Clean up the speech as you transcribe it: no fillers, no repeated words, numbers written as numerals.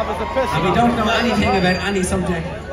And we don't know anything about any subject.